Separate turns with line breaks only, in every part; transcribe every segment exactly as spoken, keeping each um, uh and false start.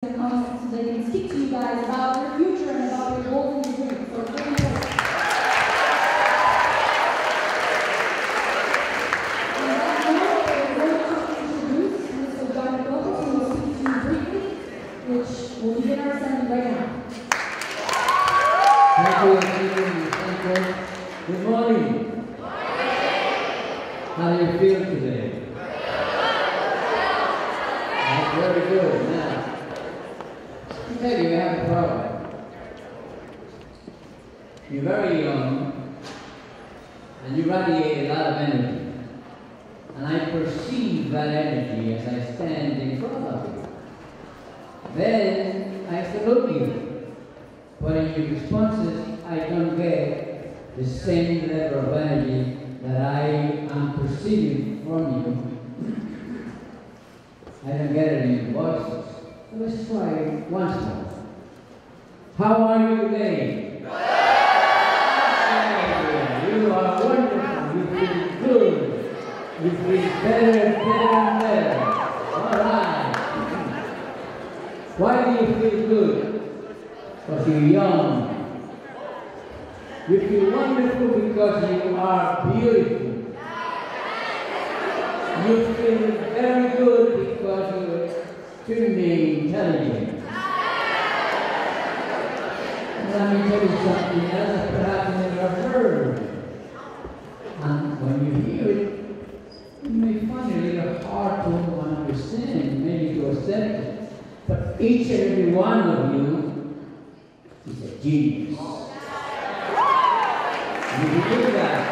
comments so they can speak to you guys about your future and about your goals and your dreams. So very important. On that note, we're going to introduce Mister John Lopez, who will speak to you briefly, which will begin our session right now.
Thank you, thank you, thank you. Good morning. How do you feel today? That's very good. Now, I tell you, you have a problem. You're very young, and you radiate a lot of energy. And I perceive that energy as I stand in front of you. Then I salute you. But in your responses, I don't get the same level of energy that I am perceiving from you. I don't get it in your voices. So let's try once more. How are you today? You are wonderful. You feel good. You feel better and better and better. All right. Why do you feel good? Because you're young. You feel wonderful because you are beautiful. You feel very good because you're extremely intelligent. Let me tell you something else that perhaps you never heard. And when you hear it, you may find it a little hard to understand, maybe to accept it. But each and every one of you is a genius. You believe that?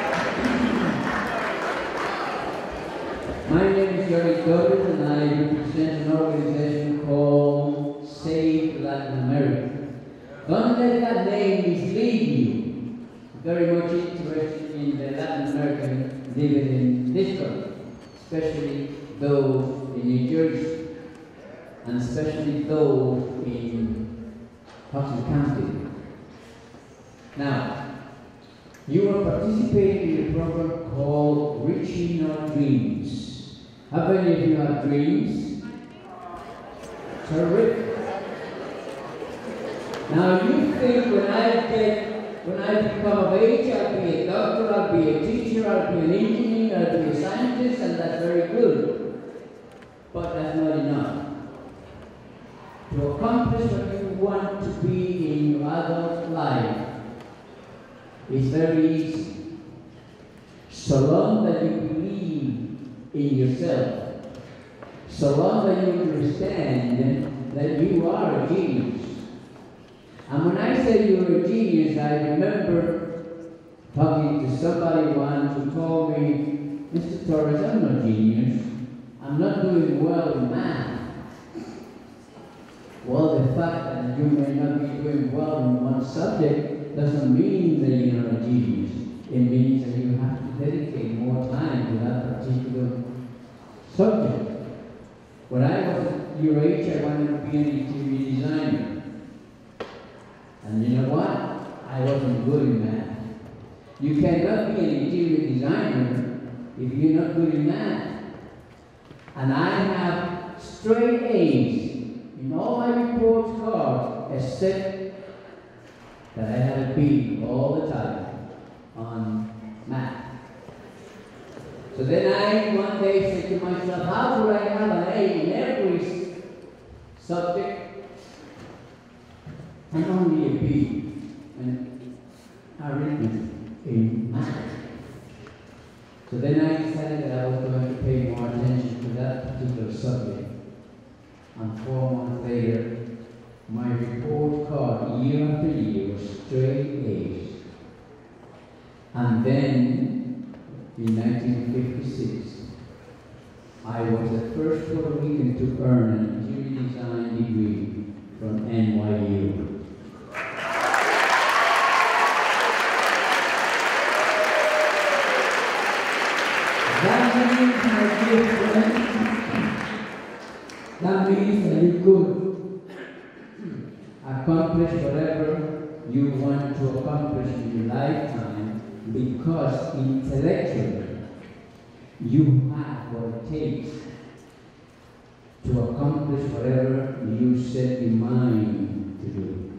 My name is Jerry Gordon, and I represent an organization called Save Latin America. Don't let that name mislead you. I'm very much interested in the Latin American living in this country, especially those in New Jersey, and especially those in Hudson County. Now, you are participating in a program called Reaching Our Dreams. How many of you have dreams? Terrific. Now you think when I get, when I become of age, I'll be a doctor, I'll be a teacher, I'll be an engineer, I'll be a scientist, and that's very good. But that's not enough. To accomplish what you want to be in your adult life is very easy. So long that you believe in yourself, so long that you understand that you are a genius. And when I say you're a genius, I remember talking to somebody once who told me, Mister Torres, I'm not a genius. I'm not doing well in math. Well, the fact that you may not be doing well in one subject doesn't mean that you're not a genius. It means that you have to dedicate more time to that particular subject. When I was at your age, I wanted to be an interior designer. And you know what? I wasn't good in math. You cannot be an interior designer if you're not good in math. And I have straight A's in all my report cards, except that I had a B all the time on math. So then I one day said to myself, how do I have an A in every subject and only a B in arithmetic in math? So then I decided that I was going to pay more attention to that particular subject. And four months later, my report card year after year was straight A's. And then, in nineteen fifty-six, I was the first Puerto Rican to earn an interior design degree from N Y U. That means, my dear friend, that means that you could accomplish whatever you want to accomplish in your lifetime because intellectually you have what it takes to accomplish whatever you set your mind to do.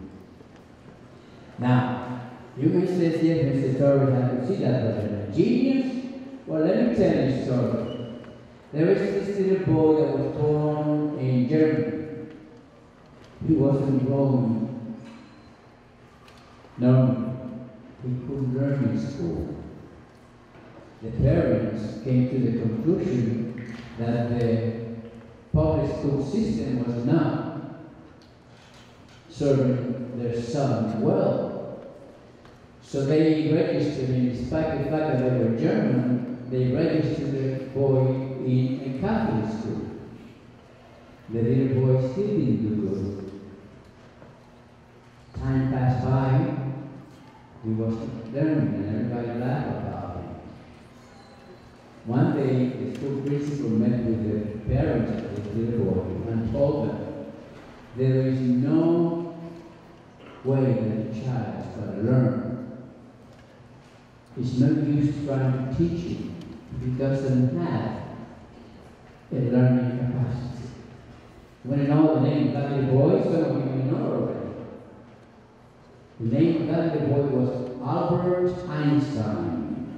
Now, you may say, yes, Mister Torres, I could see that, but a genius? Well, let me tell you a story. There was this little boy that was born in Germany. He wasn't born normally. He couldn't learn in school. The parents came to the conclusion that the public school system was not serving their son well. So they registered him, despite the fact that they were German, they registered the boy in a Catholic school. The little boy still didn't do good. Time passed by, he wasn't learning, and everybody laughed about him. One day, the school principal met with the parents of the little boy and told them there is no way that a child is going to learn. It's no use trying to teach him if he doesn't have a learning capacity. You want to know the name of that little boy? Some of you may know already. The name of that little boy was Albert Einstein.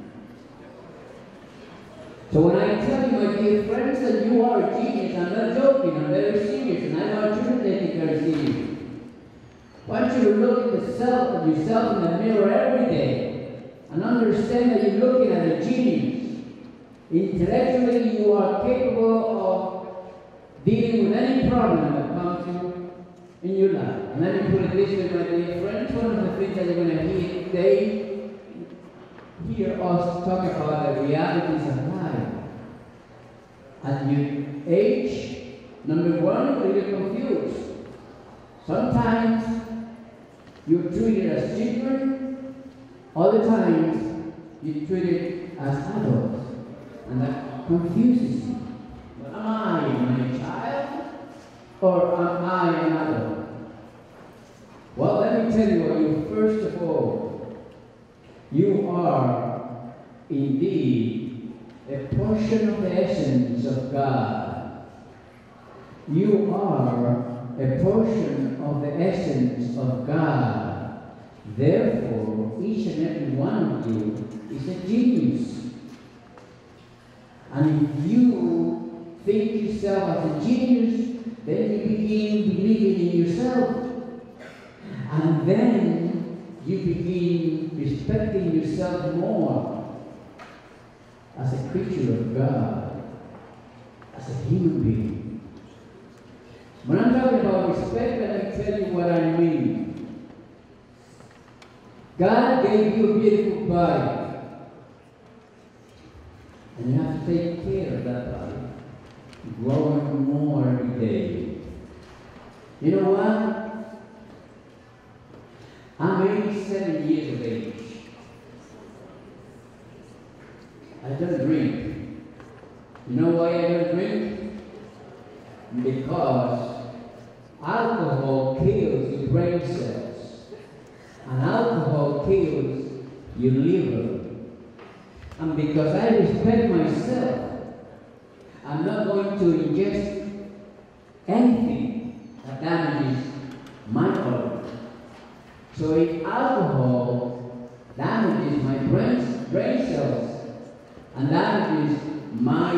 So when I tell you, my dear friends, that you are a genius, I'm not joking, I'm very serious, and I want you to take it very serious. I want you to look at yourself, at yourself in the mirror every day and understand that you're looking at a genius. Intellectually, you are capable of dealing with any problem that comes in, in your life. And let me put it this way, my dear friends, one of the things that you're going to hear today, hear us talk about the realities of life. At your age, number one, you're a little confused. Sometimes you're treated as children, other times you're treated as adults, and that confuses you. But am I a child, or am I an adult? Well, let me tell you what you, first of all, you are indeed a portion of the essence of God. You are a portion of the essence of God. Therefore, each and every one of you is a genius. And if you think yourself as a genius, then you begin believing in yourself. And then you begin respecting yourself more as a creature of God, as a human being. When I'm talking about respect, let me tell you what I mean. God gave you a beautiful body, and you have to take care of that body, growing more every day. You know what? I'm eighty-seven years of age. I don't drink. You know why I don't drink? Because alcohol kills your brain cells. And alcohol kills your liver. And because I respect myself, I'm not going to ingest anything that damages my organs. So if alcohol damages my brain, brain cells and damages my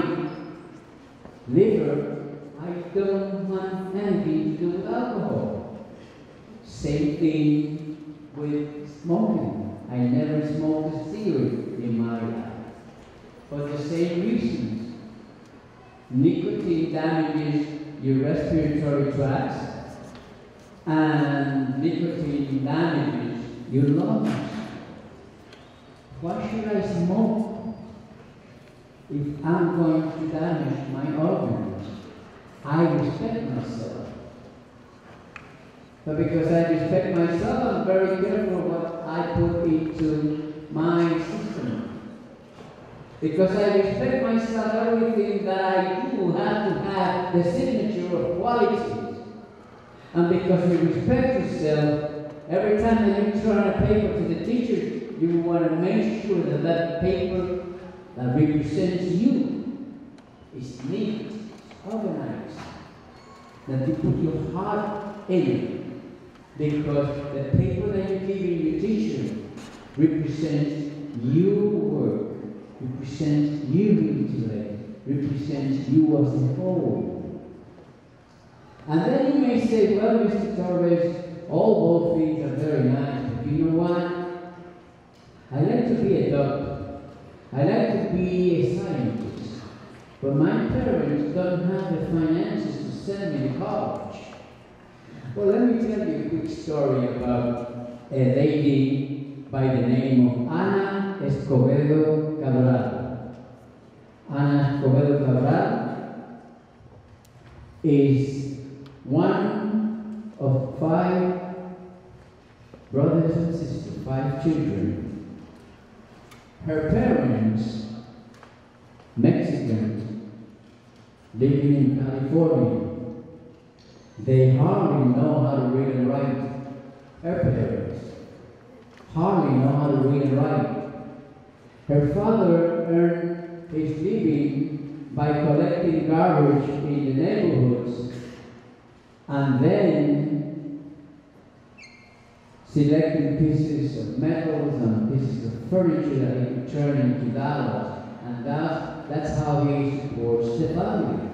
liver, I don't want anything to do with alcohol. Same thing with smoking. I never smoked a cigarette in my life. For the same reasons. Nicotine damages your respiratory tract, and nicotine damages your lungs. Why should I smoke if I'm going to damage my organs? I respect myself. But because I respect myself, I'm very careful what I put into my system. Because I respect myself, everything that I do have to have the signature of qualities. And because you respect yourself, every time that you turn a paper to the teacher, you want to make sure that that paper that represents you is neat, organized, that you put your heart in it, because the paper that you give in your teacher represents your work, represents your intellect, represents you as a whole. And then you may say, well, Mister Torres, all those things are very nice, but you know what? I like to be a doctor. I like to be a scientist. But my parents don't have the finances to send me to college. Well, let me tell you a quick story about a lady by the name of Ana Escobedo Cabral. Ana Escobedo Cabral is one of five brothers and sisters, five children. Her parents, Mexicans, living in California, they hardly know how to read and write. Her parents hardly know how to read and write. Her father earned his living by collecting garbage in the neighborhoods and then selecting pieces of metals and pieces of furniture that he could turn into dollars. And that, that's how he supports the family.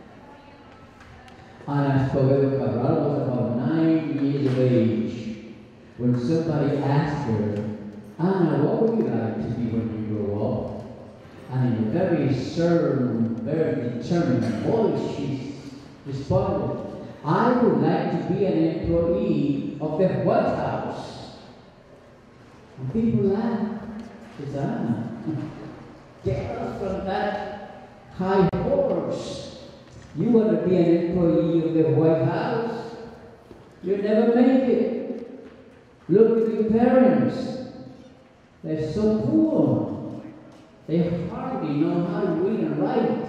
Ana Escobedo Cabral was about nine years of age when somebody asked her, Ana, what would you like to be when you grow up? And in a very stern, very determined voice, she responded, I would like to be an employee of the White House. And people laughed. It's Ana. Get us from that high horse. You want to be an employee of the White House? You'll never make it. Look at your parents. They're so poor. They hardly know how to read and write.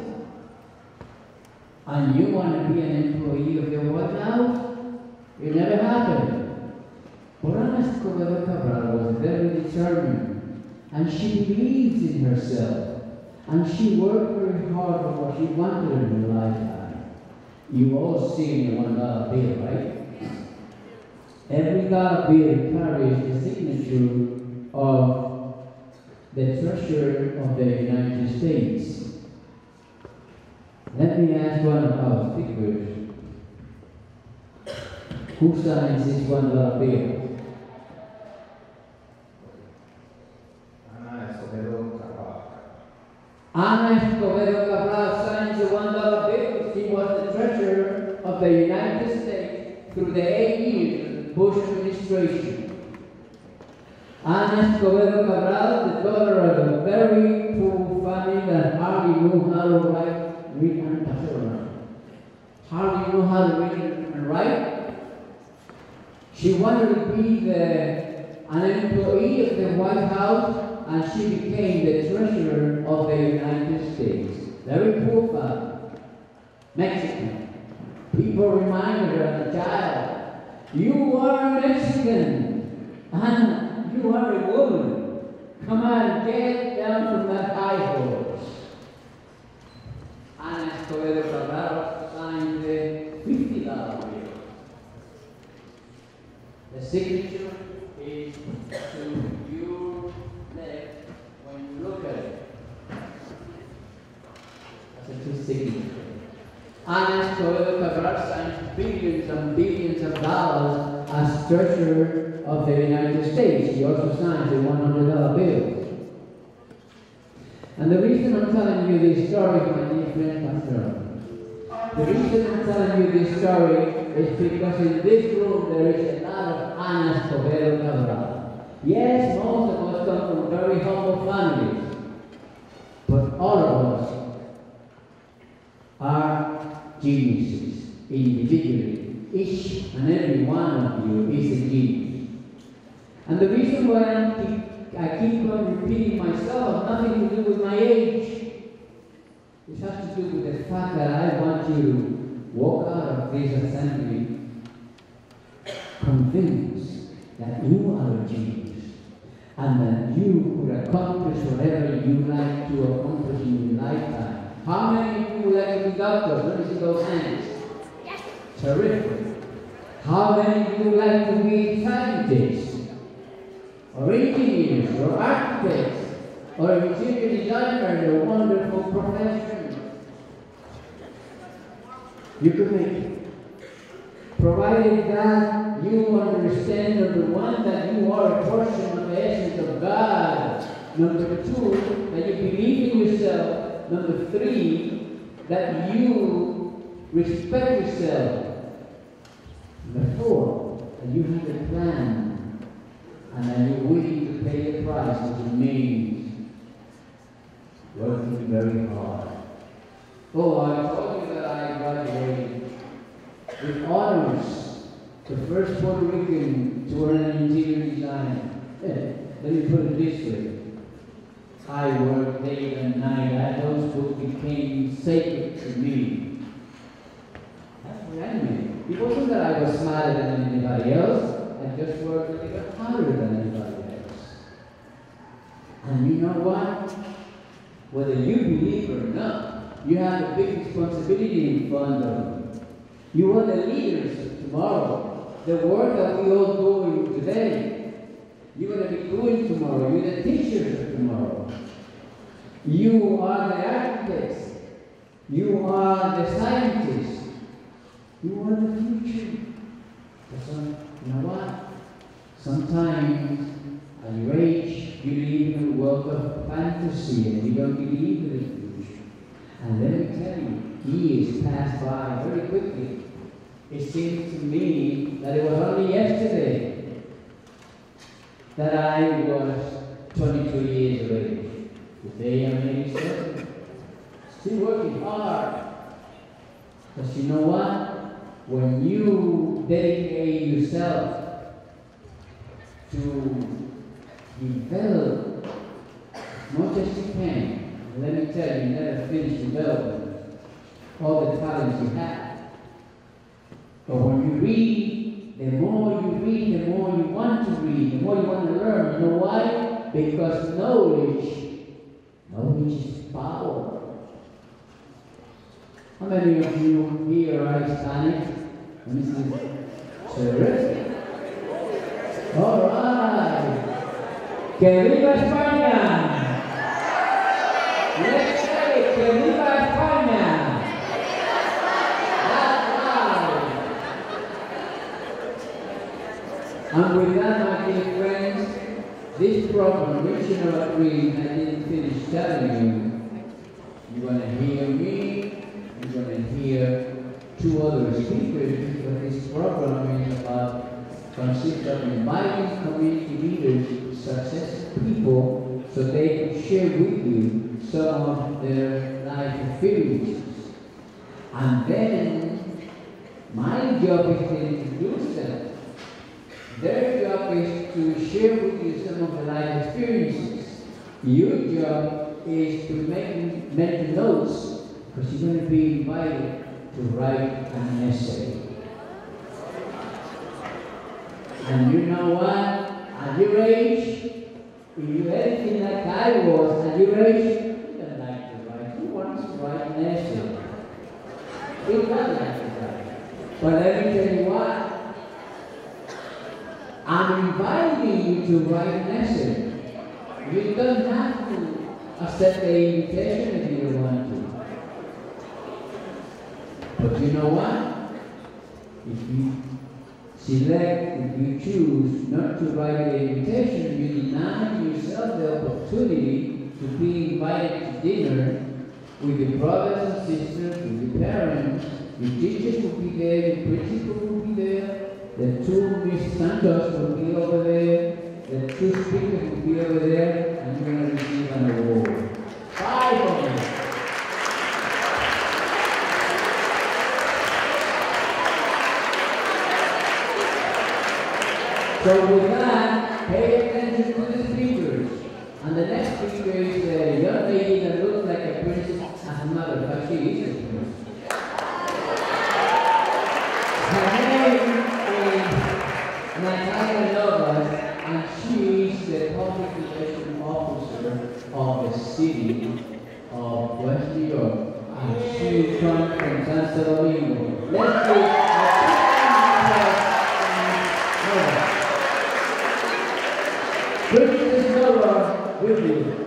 And you want to be an employee of the White House? It never happened. But Ana Escobedo Cabral was very determined, and she believes in herself, and she worked very hard for what she wanted in her lifetime. You've all seen the one dollar bill, right? Every dollar bill carries the signature of the Treasurer of the United States. Let me ask one of our speakers, who signs this one dollar bill?
Ana Escobedo Cabral.
Ana Escobedo Cabral signs the one dollar bill. She was the Treasurer of the United States through the eight years of the Bush administration. Ana Escobedo Cabral, the daughter of a very poor family that hardly knew how to write, read and write. Hardly knew how to read and write. She wanted to be the, an employee of the White House, and she became the Treasurer of the United States. Very poor family. Mexican. People reminded her as a child, you are Mexican, and you are a woman. Come on, get down from that high horse. Ana Escobedo Cabral signed the fifty dollar bill. The signature is to your left when you look at it. That's a true signature. Ana Escobedo Cabral signed billions and billions of dollars as Treasurer of the United States. She also signs the one hundred dollar bills. And the reason I'm telling you this story, my dear friend Pastor, the reason I'm telling you this story is because in this room there is a lot of Ana Escobedo Cabral. Yes, most of us come from very humble families, but all of us are geniuses individually. Each and every one of you is a genius. And the reason why I keep, I keep on repeating myself has nothing to do with my age. It has to do with the fact that I want you to walk out of this assembly convinced that you are a genius and that you could accomplish whatever you like to accomplish in your lifetime. How many of you would like to be doctors? Let me see those hands. Terrific. How many of you would like to be scientists, or engineers, or architects, or interior designers, a wonderful profession? You could make it. Provided that you understand, number one, that you are a portion of the essence of God. Number two, that you believe in yourself. Number three, that you respect yourself. Number four, that you have a plan and that you're willing to pay the price, which means working very hard. Oh, I told you that I graduated with honors, the first Puerto Rican to earn an interior design. Yeah, let me put it this way. I worked day and night, and those books became sacred to me. That's what I mean. It wasn't that I was smarter than anybody else, I just worked a little harder than anybody else. And you know what? Whether you believe or not, you have a big responsibility in front of you. You are the leaders of tomorrow. The work that we all doing today, you're going to be doing tomorrow. You're the teachers of tomorrow. You are the architects. You are the scientists. You are the future. But some, you know what? Sometimes at your age, you live in a world of fantasy and you don't believe in the future. And let me tell you, years pass by very quickly. It seems to me that it was only yesterday that I was twenty-two years of age. Today I'm eighty-seven. Still working hard. Because you know what? When you dedicate yourself to develop as much as you can, let me tell you, you never finish developing all the talents you have. But when you read, the more you read, the more you want to read, the more you want to learn. You know why? Because knowledge, knowledge is power. How many of you here are Hispanic? Let me see. Terrific. All right. Que viva España! Let's say que viva España! And with that, my dear friends, this program, Reaching Our Dream, I didn't finish telling you. You're going to hear me, you're going to hear two other speakers, because this program is about, consists of inviting community leaders, successful people, so they can share with you some of their life experiences. And then, my job is to introduce them. Their job is to share with you some of the life experiences. Your job is to make mental notes, because you're going to be invited to write an essay. And you know what? At your age, if you're anything like I was, at your age, you don't like to write. Who wants to write an essay? You don't like to write. But let me tell you what. I'm inviting you to write an essay. You don't have to accept the invitation if you don't want to. But you know what? If you select, if you choose not to write the invitation, you deny yourself the opportunity to be invited to dinner with your brothers and sisters, with your parents. Your teachers will be there, your principal will be there. The two Miss Santos will be over there, the two speakers will be over there, and you're going to receive an award. Five of them. So with that, pay attention to the speakers. And the next speaker is a young lady that looks like a princess, as a matter of fact, she is a princess. Her name Natalia Novas, and she is the public relations officer of the city of West New York, and she comes from San Domingo. Let's give Will be.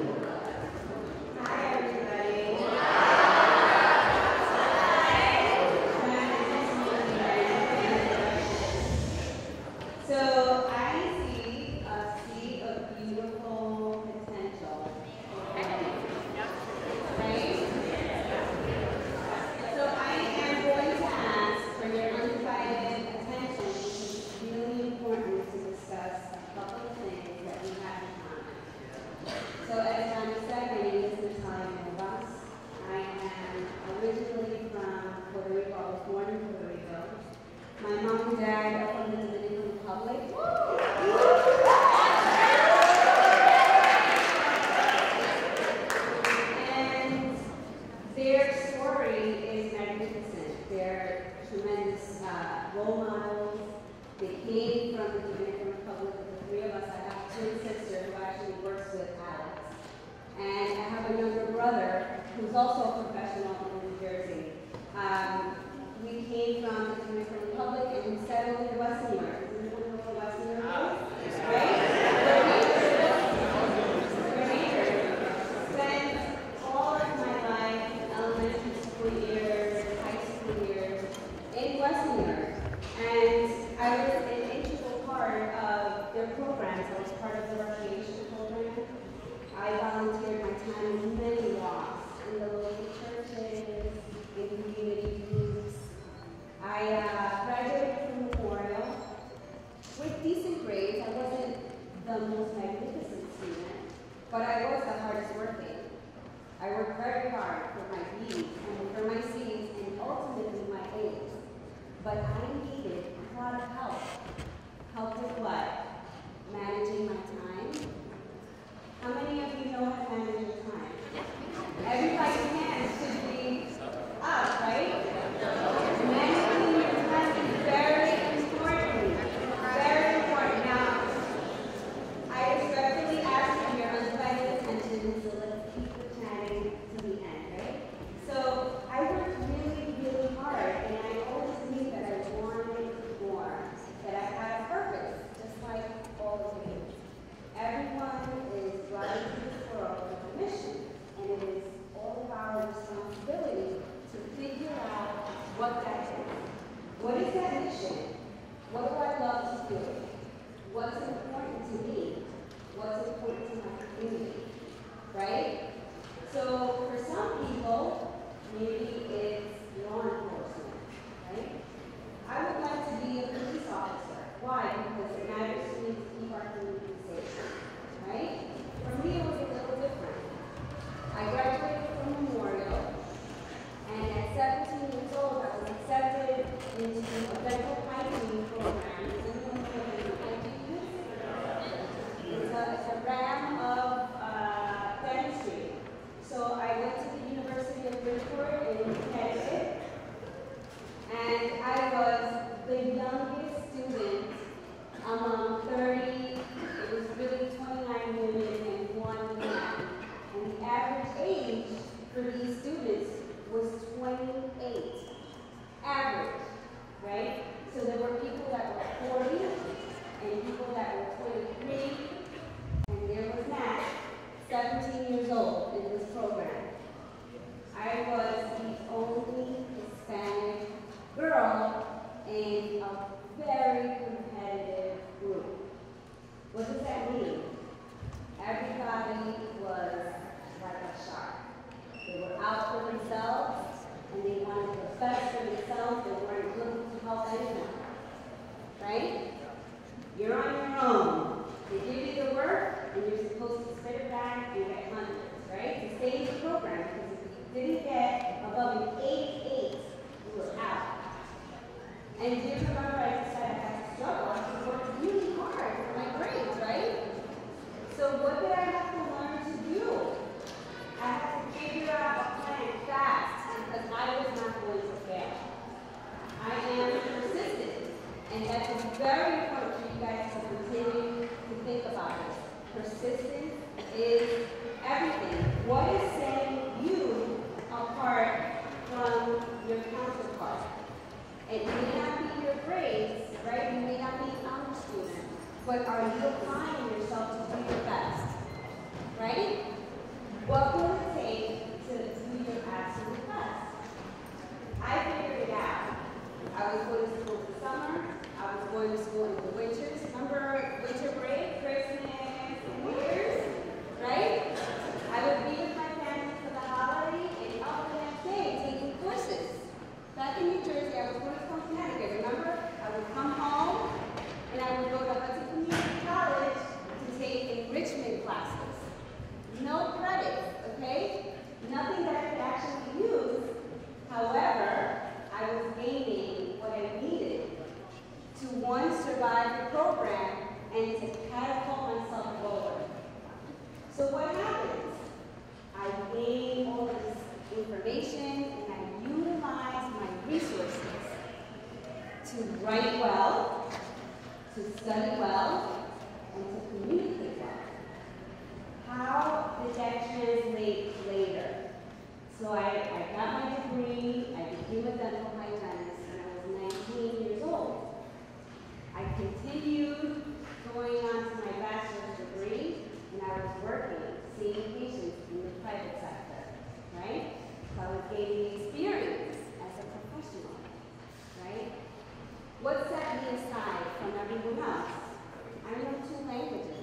But are you applying yourself to do your best?
right? What will it take to do your absolute best? I figured it out. I was going to school in the summer. I was going to school in the winters. Remember winter break, Christmas, and New Year's, right? I would be with my family for the holiday and out the next day taking courses. Back in New Jersey, I was going to come to Connecticut. Remember? I would come home and I would go to Hudson Community College to take enrichment classes. No credits, okay? Nothing that I could actually use. However, I was gaining what I needed to, one, survive the program and to catapult myself forward. So what happens? I gain all of this information and I utilize my resources to write well, to study well, and to communicate well. How did that translate later? So I, I got my degree, I became a dental hygienist when I was nineteen years old. I continued going on to my bachelor's degree, and I was working, seeing patients in the private sector, right? So I was gaining experience as a professional, right? What set me aside from everyone else? I know two languages.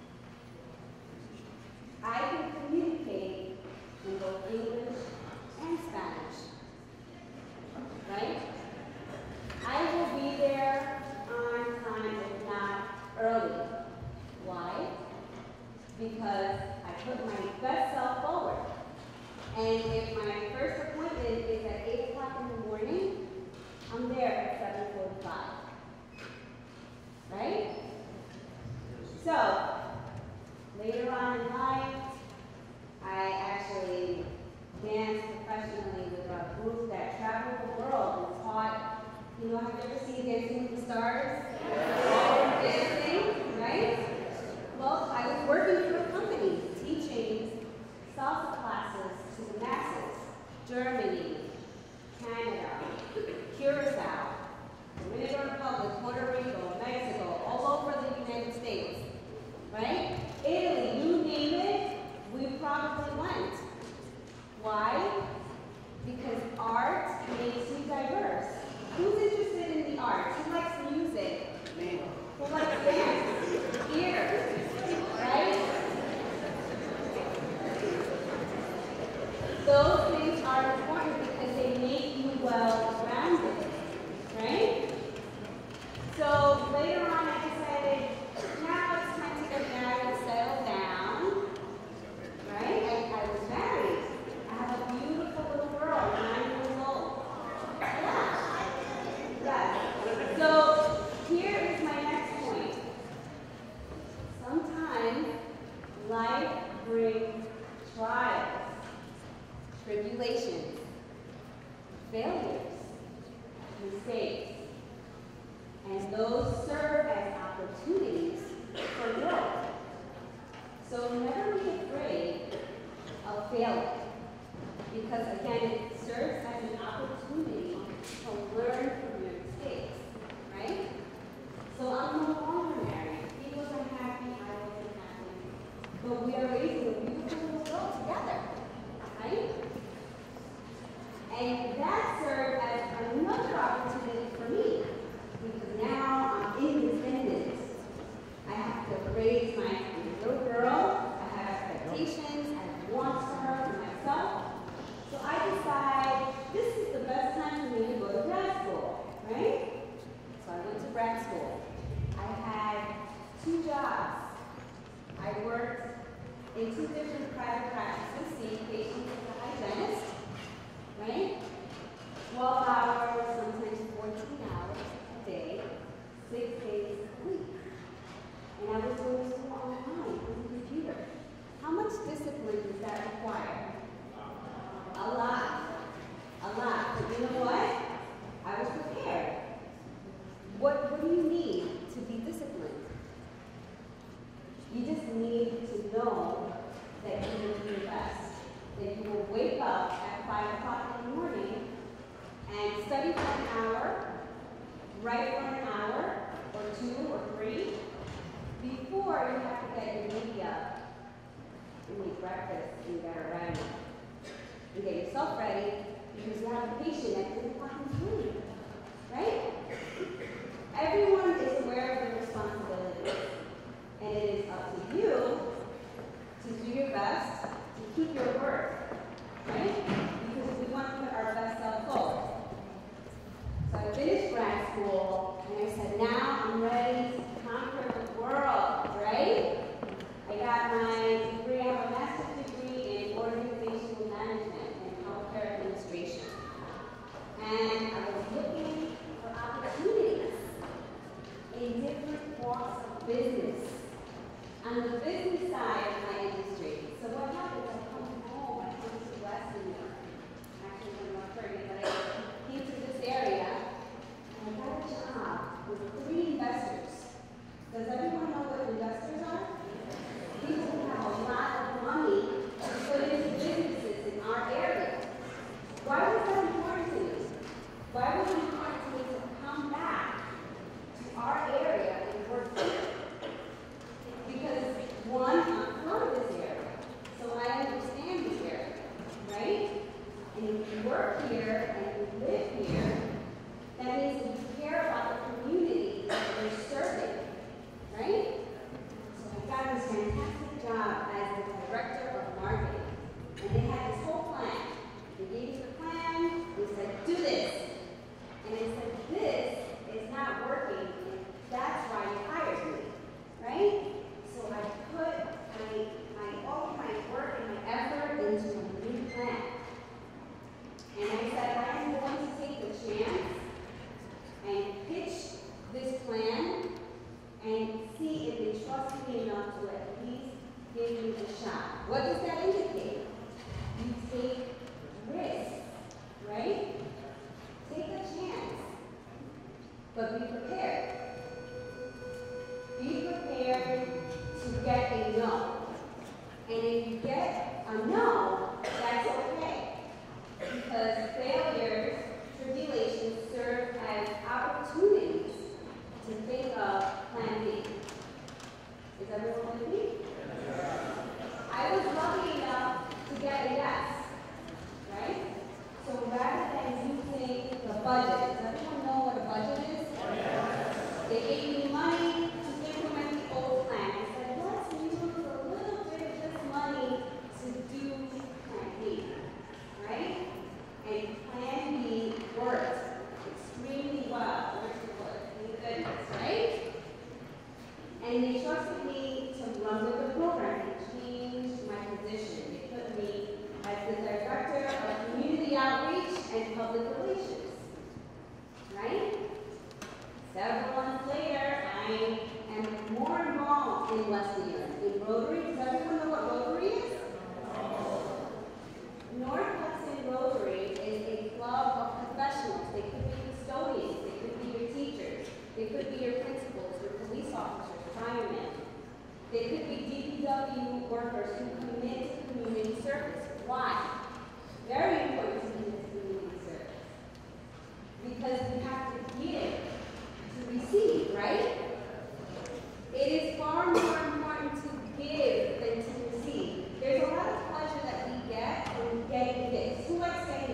I can communicate in both English and Spanish, right? I will be there on time, if not early. Why? Because I put my best self forward. And if my first appointment is at eight o'clock in the morning, I'm there at seven forty-five, right? So, later on in life, I actually danced professionally with a group that traveled the world and taught, you know, have you ever seen Dancing with the Stars? Dancing, right? Well, I was working for a company teaching salsa classes to the masses. Germany, Canada, Curacao, Dominican Republic, Puerto Rico, Mexico, all over the United States, right? Italy, you name it, we probably went. Why? Because art makes you diverse. Who's interested in the arts? Who likes music? Who likes dance? Theater, right? Those things are important because they make you well-rounded, right? So later on I decided, now it's time to get married and settle down, right? I, I was married. I have a beautiful little girl, nine years old. Yeah. Yes. So here is my next point. Sometimes life brings trials, tribulations, failures, mistakes, and those serve as opportunities for growth. So never be afraid of failing, because again, it serves as an opportunity to learn from your mistakes, right? So I'm no longer married. He wasn't happy, I wasn't happy, but we are raising a beautiful little girl together, right? And that served as another opportunity for me, because now I'm independent. I have to raise my little girl. I have expectations. I have wants for her and myself. So I decide this is the best time for me to go to grad school, right? So I went to grad school. I had two jobs. I worked in two different private practices, seeing patients as a hygienist, right? twelve hours, sometimes fourteen hours a day, six days a week. And I was going to school online on the computer. How much discipline does that require? A lot. A lot. But you know what? I was prepared. What, what do you need to be disciplined? You just need to know that you will do your best. That you will wake up at five o'clock in the morning and study for an hour, write for an hour, or two, or three, before you have to get your media and make breakfast and get her ready. And get yourself ready because you have a patient at three o'clock in the morning, right? Everyone is aware of their responsibilities, and it is up to you to do your best to keep your word, right? Because we want to put our best self forward. So I finished grad school, and I said, now I'm ready to conquer the world, right? I got my degree, I have a master's degree in organizational management and healthcare administration. And I was looking for opportunities in different walks of business, on the business side of my industry. So what happened is I come home, I came to West New York, actually from North Korea, but I came to this area, and I got a job with three investors. Does everyone know what investors are? People who have a lot of money to put into businesses in our area. Why was that important to me? Why was it important to me to come back to our area and work here? Because one, I'm from this area, so I understand this area, right? And if you work here and you live here, that means that you care about the community that you're serving, right? So I got this fantastic job as the director of marketing, and they had this whole plan. They gave me the plan, they said, do this. And I said, this is not working, and that's why you hired me, right? So I put my, my, all my work and my effort into a new plan. And I said, I am going to take the chance and pitch this plan and see if they trust me enough to at least give me a shot. What does that indicate? You take risks, right? Take a chance, but be prepared. Be prepared to get a no. And if you get a no, that's okay. Because failures, tribulations serve as opportunities to think of plan B. Is everyone with me? I was lucky enough to get a yes, right? So rather than using the budget, does everyone know what a budget is? They gave me money to implement the old plan. I said, let's use a little bit of this money to do plan B, right? And plan B worked extremely well. Thank goodness, right? And they trusted me to run with the program and change my position. They put me as the director of community outreach and public relations, right? Several months later, I am more involved in West New York, in Rotary. Does everyone know what Rotary is? North Hudson Rotary is a club of professionals. They could be custodians, they could be your teachers, they could be your principals, your police officers, firemen. They could be D P W workers who commit to community service. Why? Very important to commit to community service. Because we have to give to receive, right? It is far more important to give than to receive. There's a lot of pleasure that we get when getting gifts. Who likes getting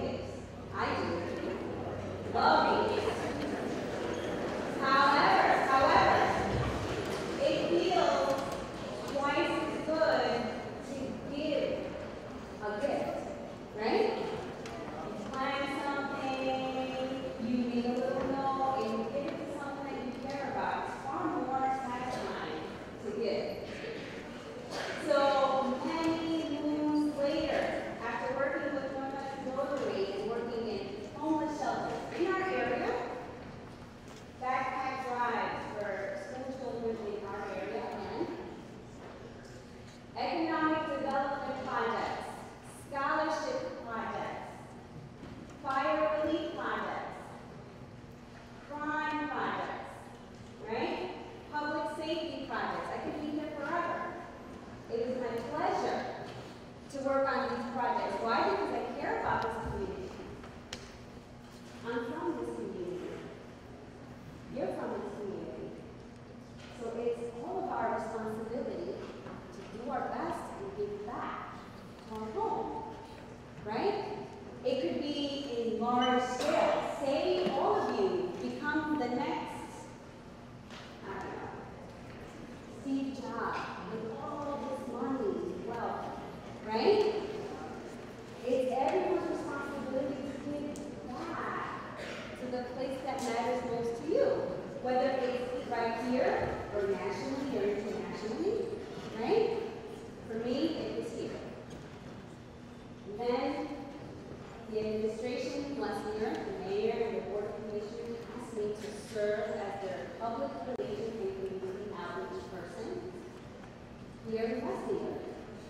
job with all this money, wealth, right? It's everyone's responsibility to give back to the place that matters most to you, whether it's right here or nationally or internationally, right? For me, it was here. And then the administration, Lessinger, the mayor, and the board of commissioners asked me to serve as their public relations and community outreach person here in Lessinger.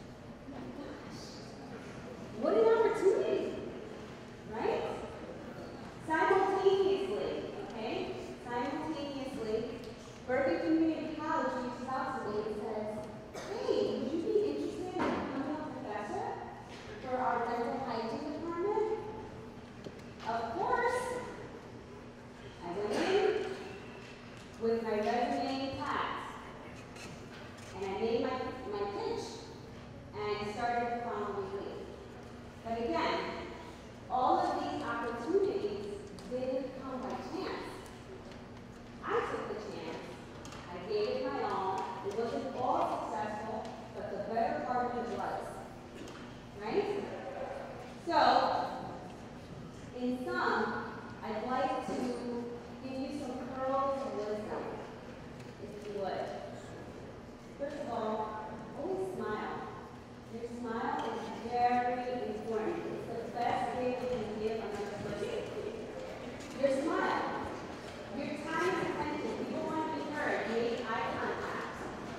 What an opportunity, right? Simultaneously, okay? Simultaneously, Berkeley Community College reaches out to me and says, hey, would you be interested in becoming a professor for our dental hygiene department? Of course. I went in with my resume intact, and I made my, my pitch, and started the following week. But again, all of these opportunities didn't come by chance. I took the chance. I gave it my all. It wasn't all successful, but the better part of it was. Right? So, in sum, I'd like to give you some pearls of wisdom, if you would. First of all, always smile. Your smile is very important. It's the best gift you can give another person. Your smile. Your time and attention. People want to be heard. Make eye contact.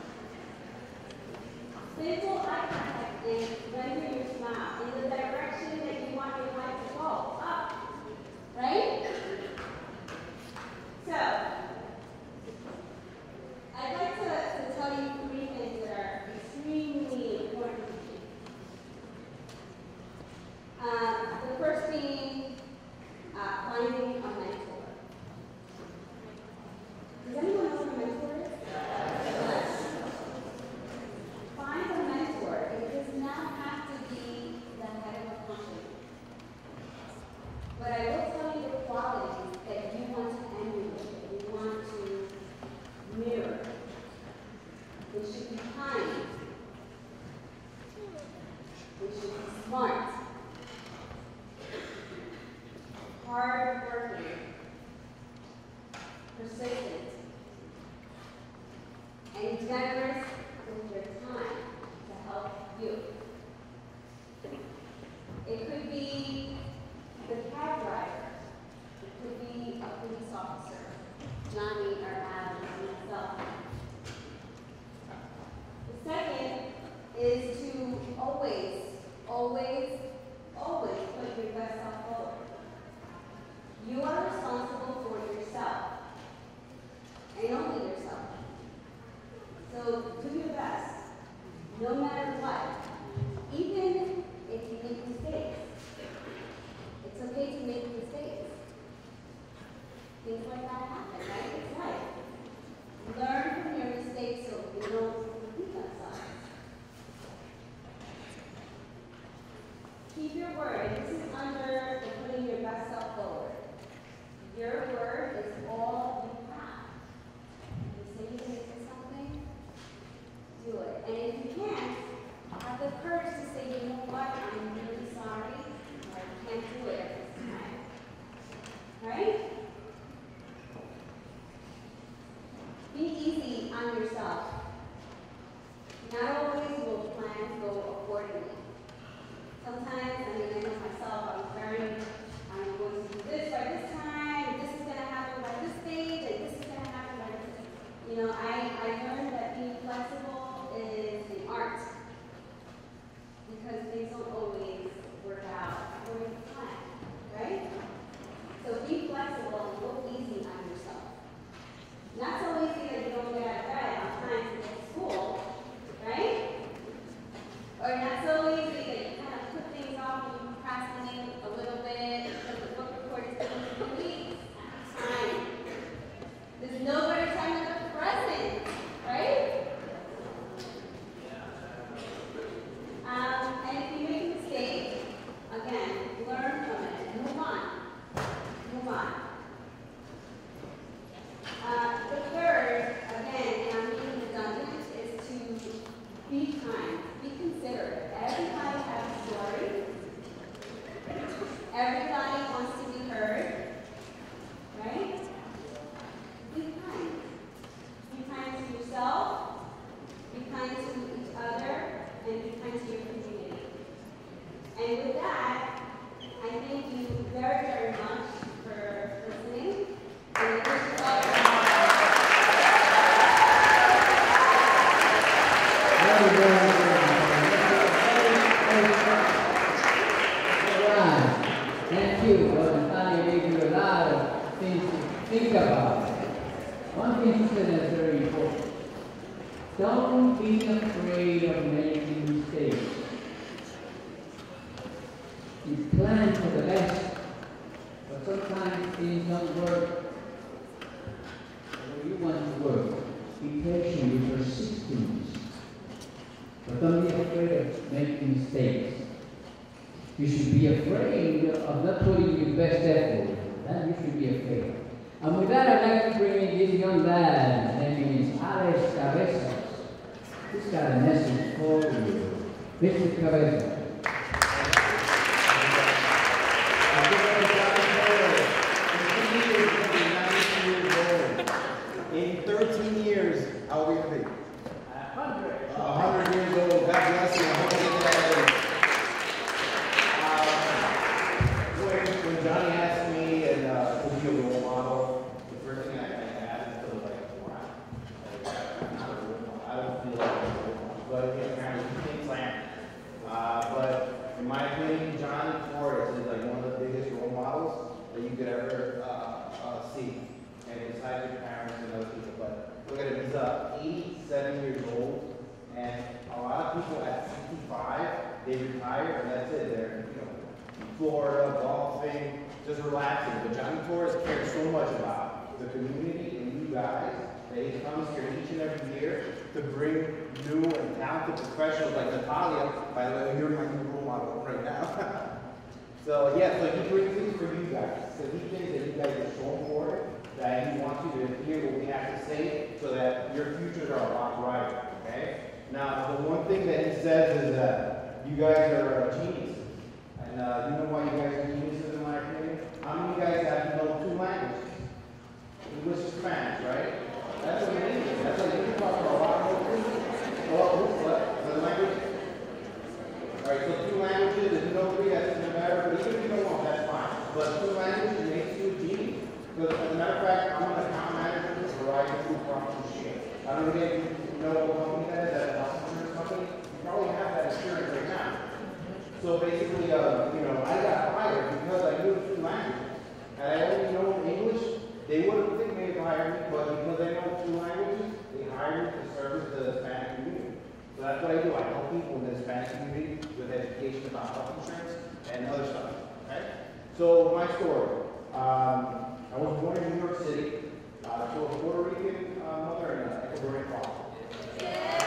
Simple eye contact and render your smile in the direction that you want your life to go. Up. Right? So, I'd like to, to tell you three things that are extremely important to me. Uh, the first being uh, finding a mentor. Does anyone know what a mentor is? Yes. Find a mentor. It does not have to be the head of a company. But I will tell you the qualities that you want to emulate, that you want to mirror. It should be kind. It should be smart. Hard working. Persistent. And generous with your time to help you. It could be the cab driver. It could be a police officer, Johnny or Adam or myself. The second is to always, always, always put your best self forward. You are responsible for yourself, and only yourself. So do your best, no matter what, even if you make mistakes. It's okay to make mistakes. Things like that happen, right? It's life. Learn from your mistakes so you don't repeat themselves. Keep your word. This is under the putting your best self forward. Your word is all you have. You say you're going to do something, do it. And if you can't, have the courage to say, you know what, I'm really sorry, or I can't do it at this time. Right? Be easy on yourself. Not always will plans go accordingly. Sometimes, I mean, I know myself, I was very, I'm going to do this by this time, this is going to happen by this stage, and this is going to happen by this. You know, I, I learned that being flexible is an art. Because things don't always work out according to plan, right? So be flexible and go easy on yourself. Not so easy that you don't get out of bed on time to get to school, right? Or not so easy that you kind of put things off and you
Don't be afraid of making mistakes. You plan for the best, but sometimes things don't work the way you want to work. Be patient with your systems. But don't be afraid of making mistakes. You should be afraid of not putting your best effort. That you should be afraid. And with that, I'd like to bring in this young lad. His name is Alex Cabezas. He's got a message for you. Mister Cabezas.
In thirteen years, how old will you be? A hundred. A hundred years old. God bless you. I hope you get that. Uh, when, when Johnny asked me and uh, to be a role model, the first thing I, I asked was like, wow, like, I'm not a role model. I don't feel like I'm a role model. But you know, kind of things like, uh, but in my opinion, Johnny Torres is like one of the biggest role models that you could ever uh, uh, see. And besides your parents and other people, but look at him, he's uh, eighty-seven years old, and a lot of people at sixty-five, they retire, and that's it. They're, you know, in Florida, golfing, just relaxing. But Johnny Torres cares so much about the community and you guys that he comes here each and every year to bring new and talented professionals like Natalia. By the way, you're my new role model right now. So yeah, so he brings things for you guys. So he thinks that you guys are so important that he wants you to hear what we have to say so that your futures are a lot brighter, okay? Now, the one thing that he says is that you guys are geniuses. And uh, you know why you guys are geniuses in my opinion? How many of you guys have know two languages? English and Spanish, right? That's amazing. That's like you can talk about a lot more things. Oh, what? The language? All right, so two languages. If you know three, that's even better. But even if you know one, that's fine. But two languages makes you a genius. Because as a matter of fact, I'm an account manager for Verizon Food Procter and Gamble. I don't know if you know what company that is, that's a health insurance company. You probably have that insurance right now. So basically, uh, you know, I got hired because I knew two languages. And I only know English. They wouldn't think they'd hire me, but because I know two languages, they hire me to service the Hispanic community. So that's what I do. I help people in the Hispanic community with education about health insurance and other stuff. Okay? So my story. Um, I was born in New York City uh, to a Puerto Rican uh, mother and an Ecuadorian father. So,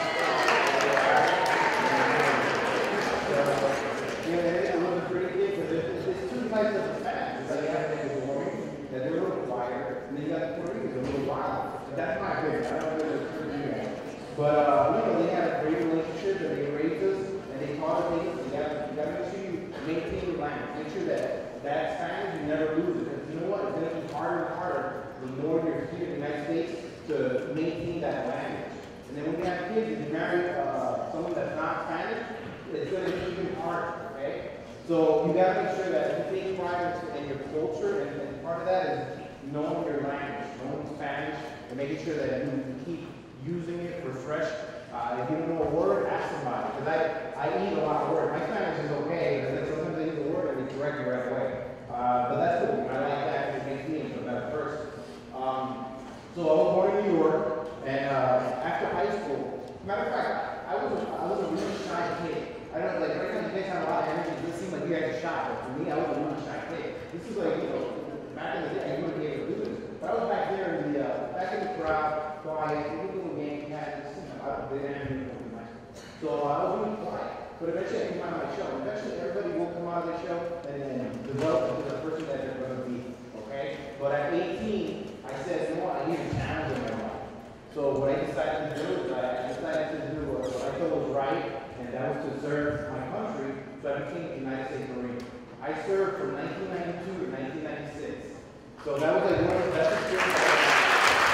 you know, it was a pretty kid because there's, there's two types of Hispanics. Like you have the Ecuadorian, that they're a little quieter, and then you got the Puerto Ricans, a little wild. But that's my opinion. I don't know if it's true to you. But, uh, you know, they had a great relationship, and they raised us, and they taught us things. You got you got to make sure you maintain your language. Make sure that that Spanish, you never lose it. Because you know what? It's going to be harder and harder the more you're here in the United States to maintain that language. And then when you have kids, if you marry uh, someone that's not Spanish, it's going to be even harder, okay? So you got to make sure that you take pride in your culture, and, and part of that is knowing your language, knowing Spanish, and making sure that you keep using it, refresh. Uh, if you don't know a word, ask somebody. Because I, I eat a lot of words. My Spanish is okay, but then sometimes I use a word and they correct you right away. Uh, but that's cool. I like that because it makes me into a better person. Um, so I was born in New York, and uh, after high school, matter of fact, I was, a, I was a really shy kid. I don't like, right now you guys have a lot of energy. It doesn't seem like you guys are shy, but for me, I was a really shy kid. This is like, you know, back in the day, I wouldn't be able to do this. But I was back there in the, uh, back in the crowd, quiet, little game, cat, I didn't have anything in my So I was really quiet. But eventually I came out of my show. Eventually everybody will come out of their show and then develop into the person that they're going to be. Okay? But at eighteen, I said, you know what, I need a challenge in my life. So what I decided to do is I decided to do what I thought was right, and that was to serve my country. So I became a United States Marine. I served from nineteen ninety-two to nineteen ninety-six. So that was like one of the best experiences.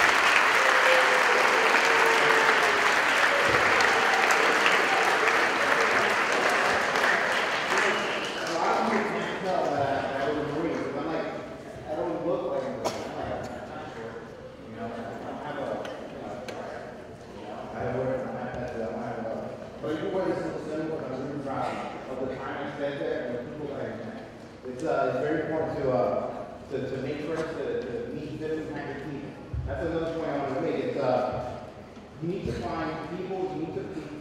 It's, uh, it's very important to, uh, to, to make friends, to, to meet different kinds of people. That's another point I want to make. It's, uh, you need to find people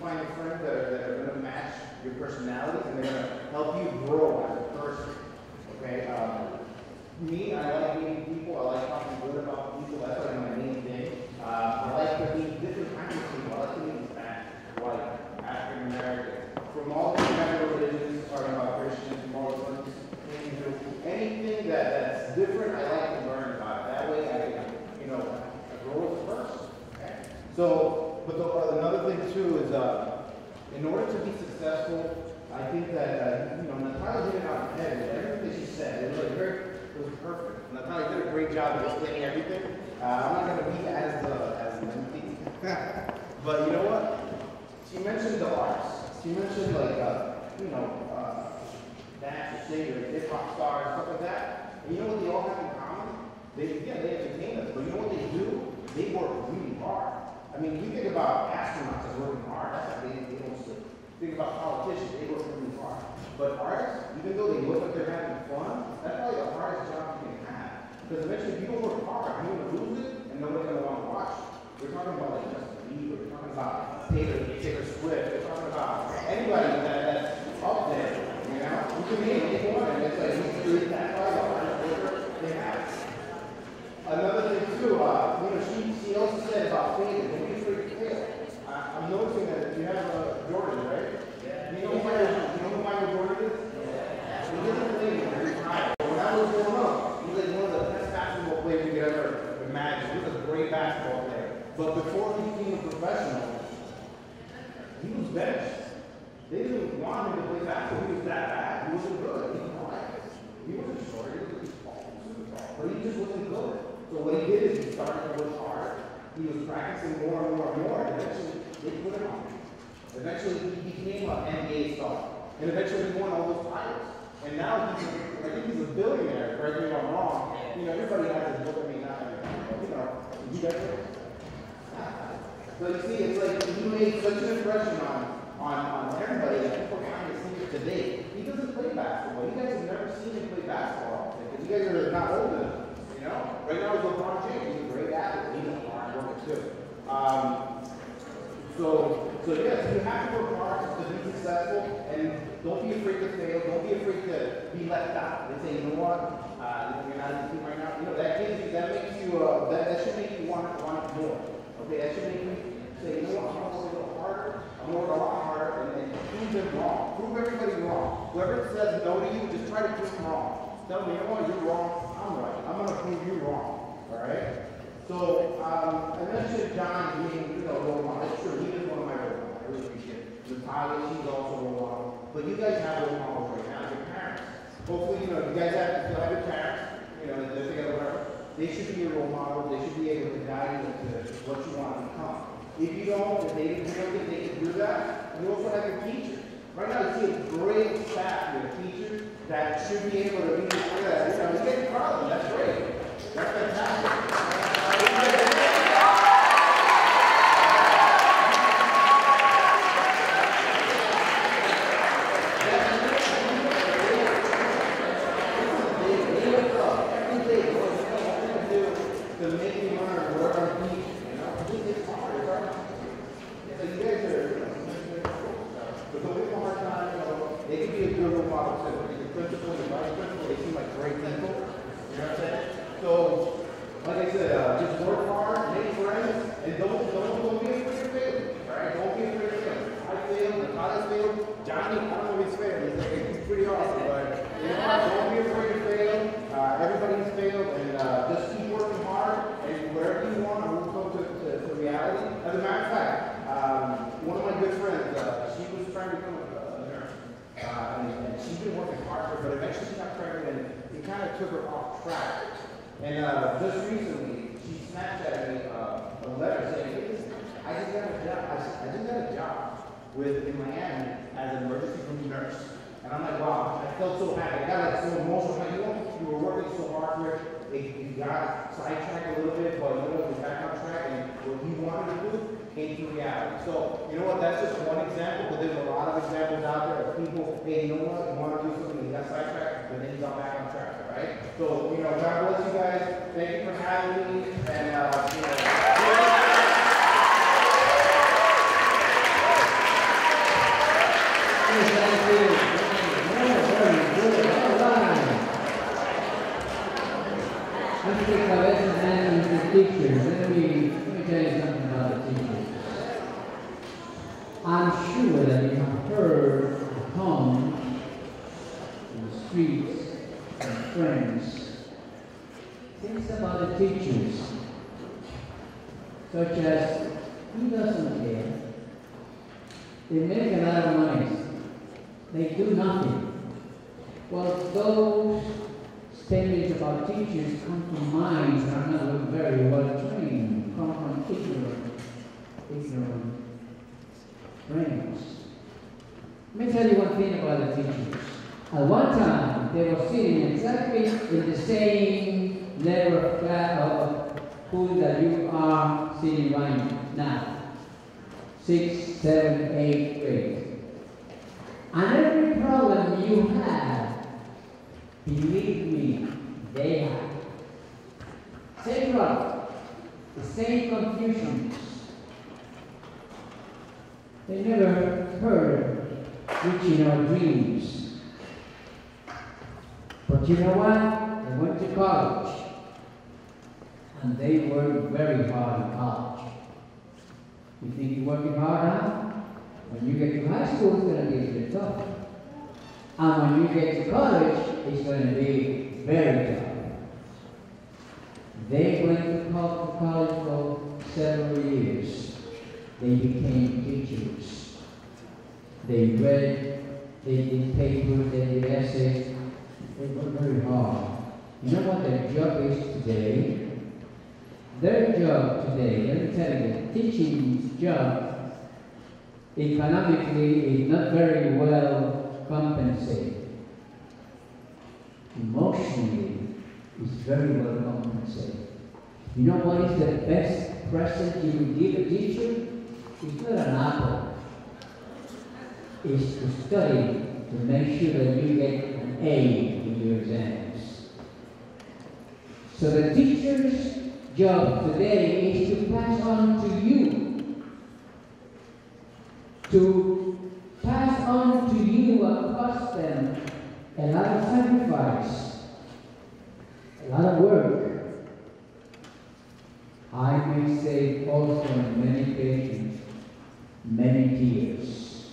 find friends that are, that are going to match your personality, and they're going to help you grow as a person. Okay? Um, me, I like meeting people. I like talking good about people. That's like my main thing. Uh, I like to meet different kinds of people. I like to meet Spanish, white, African American, from all different kinds of religions, talking about Christians, Muslims, Hindu, anything that, that's different, I like to learn about it. That way I can, you know, grow as a person. Okay? So, but the, uh, another thing too is, uh, in order to be successful, I think that, uh, you know, Natalia hit it on the head with everything that she said. It was like very, it was perfect. Natalia did a great job of explaining everything. Uh, I'm not going to be as, uh, as lengthy. But you know what? She mentioned the arts. She mentioned like, uh, you know, uh, dance, singer, hip hop stars, stuff like that. And you know what they all have in common? They, yeah, they entertain us, but you know what they do? They work really hard. I mean, you think about astronauts that working hard. That's how they, they don't sleep. Think about politicians, they work really hard. But artists, even though they look like they're having fun, that's probably the hardest job you can have. Because eventually, if you don't work hard, you're going to lose it, and nobody's going to want to watch it. We're talking about like Justin Bieber, we're talking about Taylor, Taylor Swift, we're talking about anybody that, that's up there, you know? You can name anyone, and it's like, you can that's why the hardest worker they have. Another thing too, uh, you know, she, she also said about failure, don't be afraid to fail. I, I'm noticing that you have uh, Jordan, right? Yeah. You know who Michael, you know who Michael Jordan is? Yeah. He didn't play when he was high. When I was growing up, he was like one of the best basketball players you could ever imagine. He was a great basketball player. But before he became a professional, he was benched. They didn't want him to play basketball. He was that bad. He wasn't good. He was like He wasn't short. He was tall, super tall. But he just wasn't good. So what he did is he started to work hard. He was practicing more and more and more, and eventually they put him on. Eventually he became an N B A star. And eventually he won all those titles. And now he's a, I think he's a billionaire, correct me if I'm wrong. You know, everybody has his book, I mean, not everybody, but you know, you guys know. So you see, it's like he made such an impression on, on, on everybody that people find his secret today. He doesn't play basketball. You guys have never seen him play basketball because you guys are not old enough. You know? Right now, LeBron James, he's a great athlete. He's a hard worker too. Um, so, so yes, you have to work hard to be successful, and don't be afraid to fail. Don't be afraid to be left out. They say, you know what? Uh, you're not in the team right now. You know that gives you, that makes you, uh, that, that should make you want want more. Okay, that should make you say, you know what? I'm gonna work a little harder. I'm gonna work a lot harder, and, and prove them wrong. Prove everybody wrong. Whoever says no to you, just try to prove them wrong. Tell me, you know what? You're wrong. I'm right. I'm gonna prove you wrong. All right. So, um, I mentioned John being, you know, role model. It's true, he is one of my role models. I really appreciate it. Natalia, she's also a role model. But you guys have role models right now, your parents. Hopefully, you know, you guys have, still have your parents, you know, they're together, whatever. They should be your role model. They should be able to guide you into what you want to become. If you don't, if they didn't feel that they can do that, you also have your teachers. Right now, you see a great staff with teachers that should be able to be able to, you know, you get proud of them. That's great. That's fantastic. To make you learn where our teach, you know, it's hard, it's hard. So you guys are, but don't give them a hard time, you know, they can be a good role model too. The principal, the vice principal, they seem like great people. You know what I'm saying? So, like I said, uh, just work hard, make friends, and don't, don't, don't be afraid of failing, right? Don't be afraid of failing. I failed, Natalia failed, Johnny, I don't know if he's failed, he's, like, he's pretty awesome, but, you know, don't be afraid to fail. Uh, everybody's failed, and uh, just keep working hard, and whatever you want, it will come to, to, to reality. As a matter of fact, um, one of my good friends, uh, she was trying to become a, a nurse, uh, and, and she's been working hard for it, but eventually she got pregnant, and it kind of took her off track. And uh, just recently, she Snapchatted me uh, a letter saying, hey, listen, I just got a job. I, I just got a job with in Miami as an emergency room nurse. And I'm like, wow, I felt so happy. I got like so emotional. Like, you know, you were working so hard here. It, you got sidetracked a little bit, but you know, you're back on track, and what you wanted to do came to reality. So, you know what, that's just one example, but there's a lot of examples out there of people, hey, you know what, you want to do something, you got sidetracked, but then you got back on track, all right? So, you know, God bless you guys. Thank you for having me, and, uh, you know,
friends. Things about the teachers, such as he doesn't care. They make a lot of money. They do nothing. Well, those statements about teachers come from minds that are not very well trained, come from ignorant, ignorant brains. Let me tell you one thing about the teachers. At one time, they were sitting exactly in the same level of class of school that you are sitting right now. Six, seven, eight grade. And every problem you have, believe me, they have. Same problem, the same confusions. They never heard reaching our dreams. But you know what? They went to college. And they worked very hard in college. You think you're working hard now? When you get to high school, it's going to be a bit tougher. And when you get to college, it's going to be very tough. They went to college for several years. They became teachers. They read, they did papers, they did essays. They worked very hard. You know what their job is today? Their job today, let me tell you, teaching job economically is not very well compensated. Emotionally, it's very well compensated. You know what is the best present you can give a teacher? It's not an apple. It's to study to make sure that you get an A in your exams. So the teacher's job today is to pass on to you, to pass on to you what cost them a lot of sacrifice, a lot of work. I may say also on many occasions, many tears.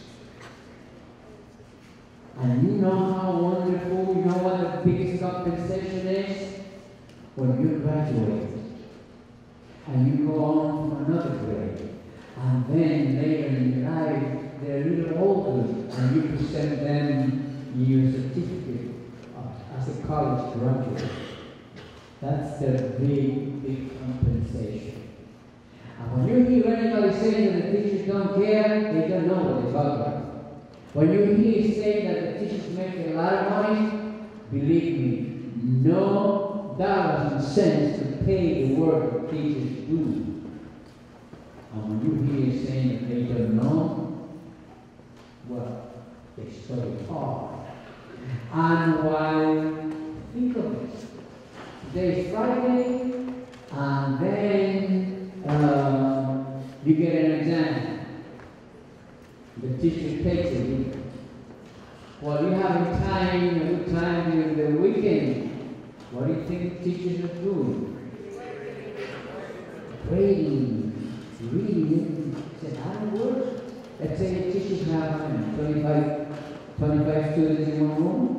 And you know how wonderful, you know what the biggest compensation is? When you graduate and you go on for another grade, and then later in your life, they're a little older, and you present them your certificate as a college graduate. That's the big, big compensation. And when you hear anybody saying that the teachers don't care, they don't know what they're talking about. When you hear saying that the teachers make a lot of money, believe me, no dollars and cents to pay the work that teachers do. And when you hear saying that they don't know, well, they study hard. And while, think of it, today's Friday, and then uh, you get an exam. The teacher takes it. Well, you have time, a good time during the weekend. What do you think teachers are doing? Reading, reading. Is it how it works? Let's say teachers have twenty-five, twenty-five students in one room.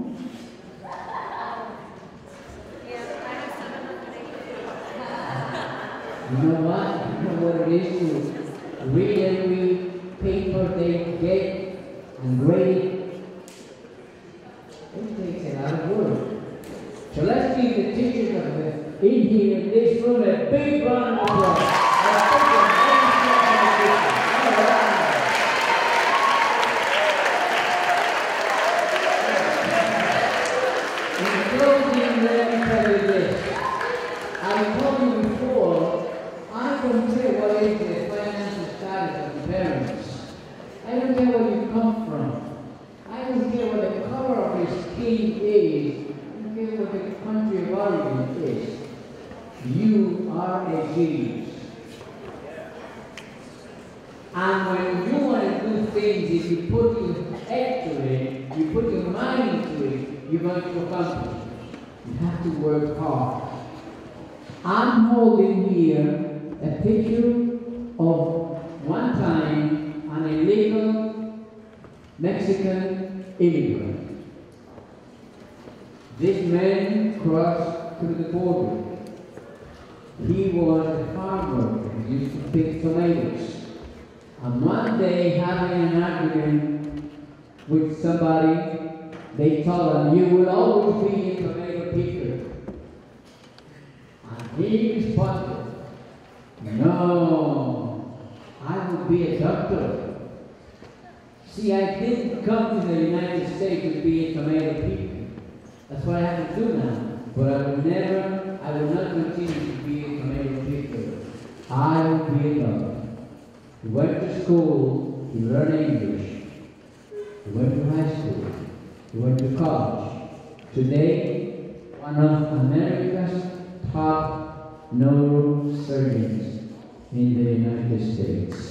You know what? You know what it is to read every paper they get and grade it. It takes a lot of work. So let's give the teachers of the, in here, in this room, a big round of applause. In closing, let me tell you this. I told you before, I don't care what is the financial status of the parents. I don't care where you come from. I don't care what the color of your skin is. I don't care what the country of origin is. You are a genius. And when you want to do things, if you put your head to it, you put your mind into it, you're going to accomplish. You have to work hard. I'm holding here a picture of one time an illegal Mexican immigrant. This man across to the border. He was a farmer who used to pick tomatoes. And one day, having an argument with somebody, they told him, "You will always be a tomato picker." And he responded, "No, I will be a doctor." See, I didn't come to the United States to be a tomato picker. That's what I have to do now. But I will never, I will not continue to be a tomato picker. I will be a doctor. He went to school, he learned English. He went to high school. He went to college. Today, one of America's top neurosurgeons in the United States.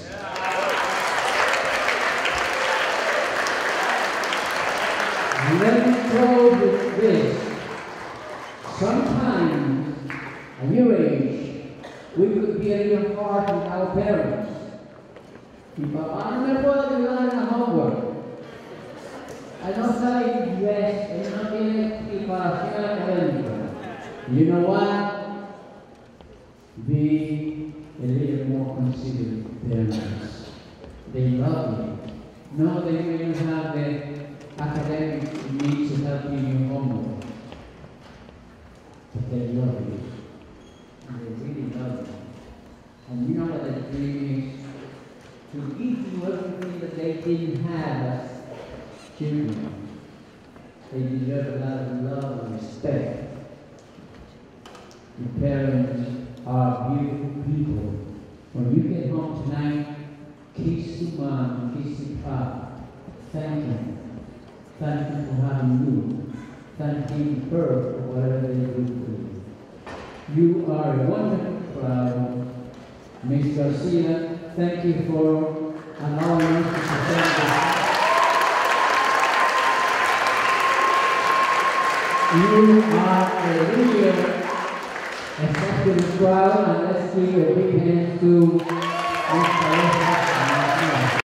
Let me close with this. Sometimes, at your age, we could be a little hard with our parents. Mi papá no me puede ayudar en la homework. I no sabe inglés, él no tiene preparación académica. You know what? Be a little more considerate parents. They love you. No, they may not have the academic needs to help you in your homework. But they love you. And they really love you. And you know what the dream is? To give you everything that they didn't have as children. They deserve a lot of love and respect. Your parents are beautiful people. When you get home tonight, kiss your mom, kiss your pop. Thank them. Thank you for having you. Thank you her for whatever they do for you. You are a wonderful crowd. Miz Garcia, thank you for allowing us to present this. You are a leader, especially the crowd, and let's give a big hand to Miz